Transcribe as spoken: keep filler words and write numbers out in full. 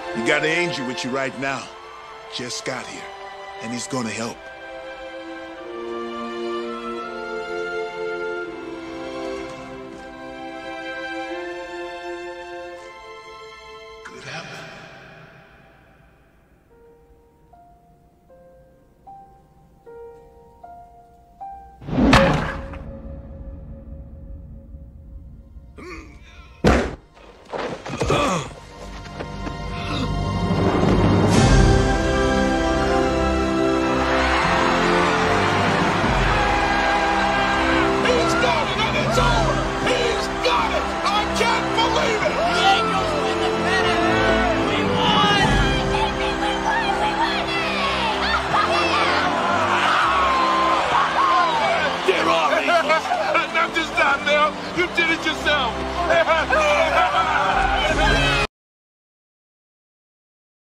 You got an angel with you right now. Just got here, and he's gonna help.